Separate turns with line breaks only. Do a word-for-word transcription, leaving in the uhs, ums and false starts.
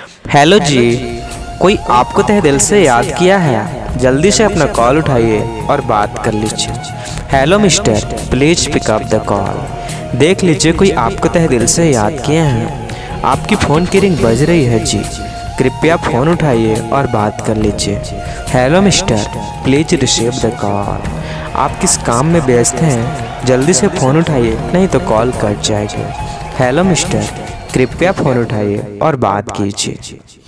Hello जी, कोई आपको तहे दिल से याद किया है, जल्दी से अपना कॉल उठाइए और बात कर लीजिए। Hello mister, please pick up the call. देख लीजिए कोई आपको तहे दिल से याद किया है। आपकी फ़ोन की रिंग बज रही है जी, कृपया फ़ोन उठाइए और बात कर लीजिए। Hello mister, please receive the call. आप किस काम में व्यस्त हैं, जल्दी से फ़ोन उठाइए नहीं तो कॉल कट जाएगी। हेलो मिस्टर, कृपया फ़ोन उठाइए और बात कीजिए।